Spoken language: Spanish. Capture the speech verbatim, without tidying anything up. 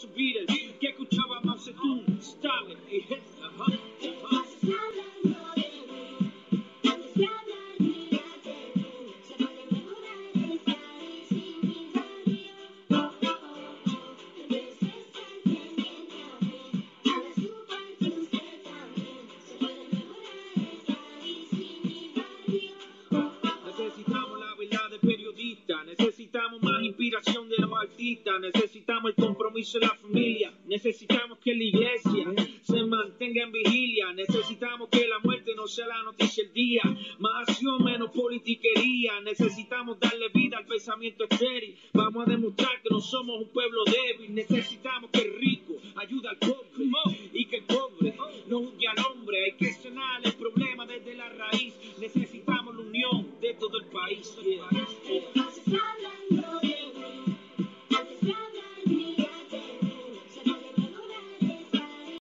los Beatles, que escuchaba Mao Zedong, Stalin y Hitler. Ajá, ajá. Necesitamos la verdad del periodista, necesitamos más inspiración de los artistas, necesitamos el compromiso de la familia, necesitamos que la iglesia se mantenga en vigilia, necesitamos que la muerte no sea la noticia del día, más acción, menos politiquería, necesitamos darle vida al pensamiento estéril, vamos a demostrar que no somos un pueblo débil, necesitamos